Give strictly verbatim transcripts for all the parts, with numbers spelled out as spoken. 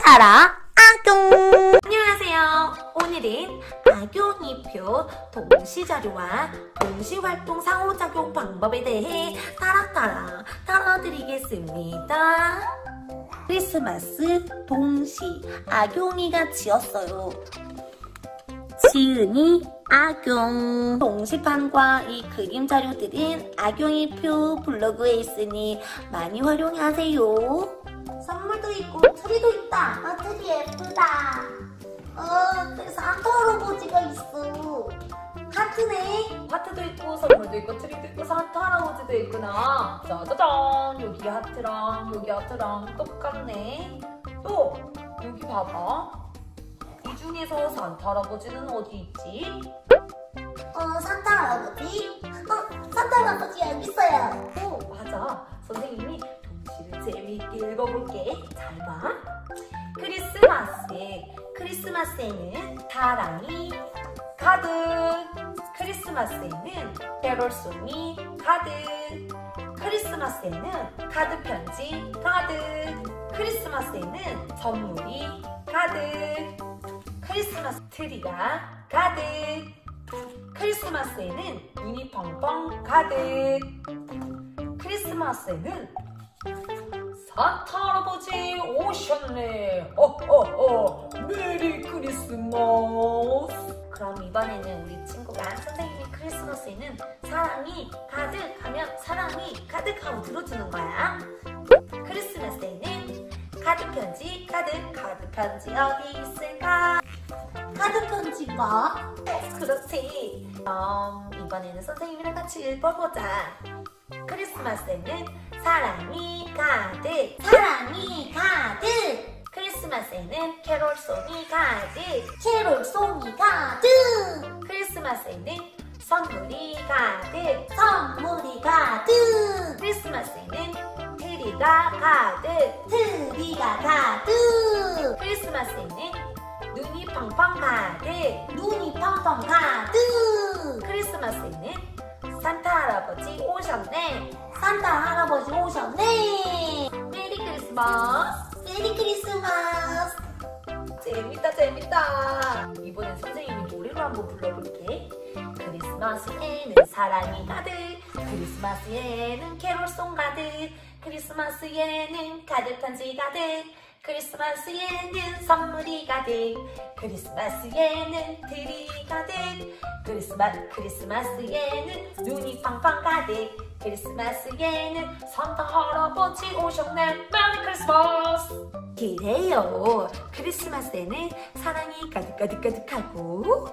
산타라 악용. 안녕하세요. 오늘은 악용이표 동시자료와 동시활동 상호작용 방법에 대해 따라따라 따라드리겠습니다. 크리스마스 동시 악용이가 지었어요. 지은이 악용. 동시판과 이 그림 자료들은 악용이표 블로그에 있으니 많이 활용하세요. 선물도 있고 트리도 있다. 아, 트리 예쁘다. 어, 그래서 산타 할아버지가 있어. 하트네. 하트도 있고 선물도 있고 트리도 있고 산타 할아버지도 있구나. 짜자잔, 여기 하트랑 여기 하트랑 똑같네. 또 여기 봐봐. 이 중에서 산타 할아버지는 어디 있지? 어, 산타 할아버지? 어, 산타 할아버지 여기 있어요. 오, 맞아. 선생님이 동시를 재미있게 읽어볼게. 잘 봐. 크리스마스에 크리스마스에는 사랑이 가득. 크리스마스에는 캐롤송이 가득. 크리스마스에는 카드 편지 가득. 크리스마스에는 선물이 가득. 크리스마스 트리가 가득. 크리스마스에는 눈이 펑펑 가득. 크리스마스에는 산타 할아버지 오셨네. 어어어, 메리 크리스마스. 그럼 이번에는 우리 친구가 선생님이 크리스마스에는 사랑이 가득 하면 사랑이 가득하고 들어주는 거야. 크리스마스에는 카드 편지 가득. 카드 편지 어디 있을까? 카드 편지가? 그렇지. 그럼 이번에는 선생님이랑 같이 읽어보자. 크리스마스에는 사랑이 가득. 사랑이 가득. 크리스마스에는 캐롤송이 가득. 캐롤송이 가득. 크리스마스에는 선물이 가득. 선물이 가득. 크리스마스에는 트리가 가득. 트리가 가득. 크리스마스에는 눈이 펑펑 가득. 눈이 펑펑 가득. 크리스마스에는 산타 할아버지 오셨네. 산타 할아버지 오셨네. 메리 크리스마스. 메리 크리스마스. 재밌다 재밌다. 이번엔 선생님이 노래로 한번 불러볼게. 크리스마스에는 사랑이 가득. 크리스마스에는 캐롤송 가득. 크리스마스에는 카드 편지 가득. 크리스마스에는 선물이 가득. 크리스마스에는 트리 가득. 크리스마, 크리스마스에는 눈이 팡팡 가득. 크리스마스에는 산타 할아버지 오셨네. 메리 크리스마스. 그래요. 크리스마스에는 사랑이 가득가득 가득하고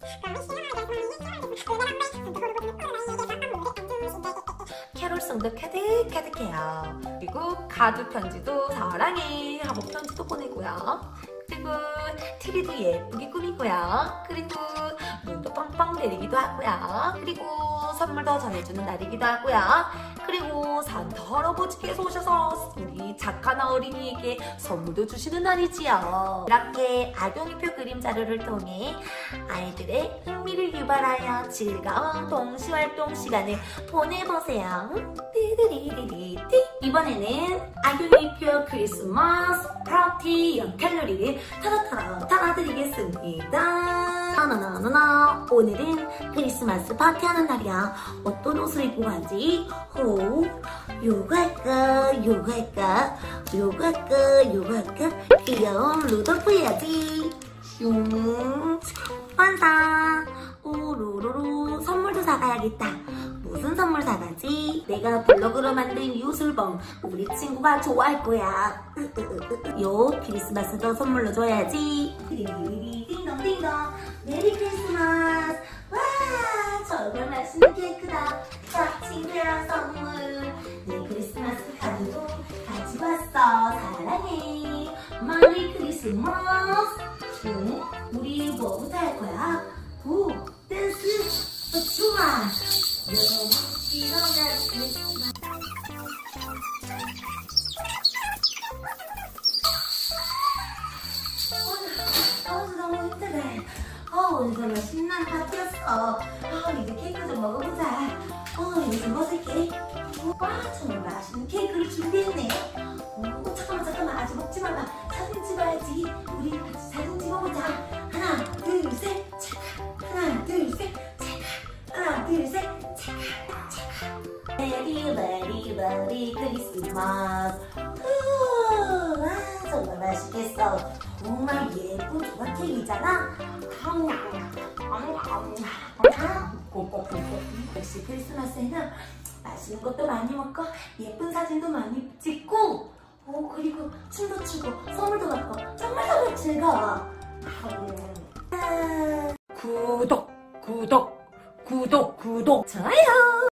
캐롤송도 가득가득해요. 그리고 카드 편지도 사랑해 하고 편지도 보내고요. 그리고 트리도 예쁘게 꾸미고요. 그리고 눈도 팡팡 내리기도 하고요. 그리고 선물도 전해주는 날이기도 하고요. 그리고 산타 할아버지께서 오셔서 우리 착한 어린이에게 선물도 주시는 날이지요. 이렇게 악용이표 그림 자료를 통해 아이들의 흥미를 유발하여 즐거운 동시활동 시간을 보내보세요. 띠디디디디. 이번에는 악용이표 크리스마스 파티 영 칼로리를 타라타라 따라드리겠습니다. 나나나나나. 오늘은 크리스마스 파티하는 날이야. 어떤 옷을 입고 가지? 호, 요거 할까? 요거 할까? 요거 할까? 요거 할까? 귀여운 루돌프 해야지. 슝, 완사. 오로로로. 선물도 사가야겠다. 무슨 선물 사가지? 내가 블로그로 만든 이 옷을 본 우리 친구가 좋아할 거야. 요 크리스마스도 선물로 줘야지. 띵동띵동. 메리 크리스마스. 와, 정말 맛있는 케이크다. 자, 친구야, 선물. 내 크리스마스 카드도 가지고 왔어. 사랑해. 메리 크리스마스. 응? 우리 뭐부터 할 거야? 오, 댄스. 어, 좋아. 일어나 크리스마스. 어, 너무 힘드네. 어, 오늘 정말 신나는 파티였어. 어, 이제 케이크 좀 먹어보자. 어, 이거 좀 벗을게. 와, 정말 맛있는 케이크를 준비했네. 어, 잠깐만, 잠깐만. 아직 먹지 마봐. 사진 찍어야지. 우리 같이 사진 찍어보자. 하나, 둘, 셋, 체크. 하나, 둘, 셋, 체크. 하나, 둘, 셋, 체크. 체크. 메리 메리 메리 크리스마스. 후, 아, 정말 맛있겠어. 정말 예쁜 조각 케이크잖아. 역시 크리스마스에는 맛있는 것도 많이 먹고 예쁜 사진도 많이 찍고, 오, 그리고 춤도 추고 선물도 받고 정말 정말 즐거워. 구독 구독 구독 구독 좋아요.